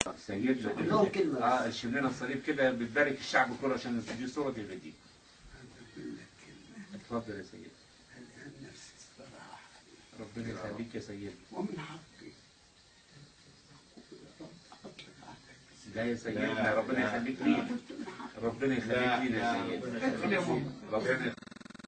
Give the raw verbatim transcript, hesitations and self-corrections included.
سيدنا كلهم كلمة اه ارسم لنا الصليب كده بتبارك الشعب كله عشان دي صورة الغدير. اتفضل يا سيدي. الآن نفسي استراحة. ربنا يخليك يا سيدي. ومن حقي لا يا سيدنا ربنا يخليك لينا. ربنا يخليك لينا يا سيدي. ربنا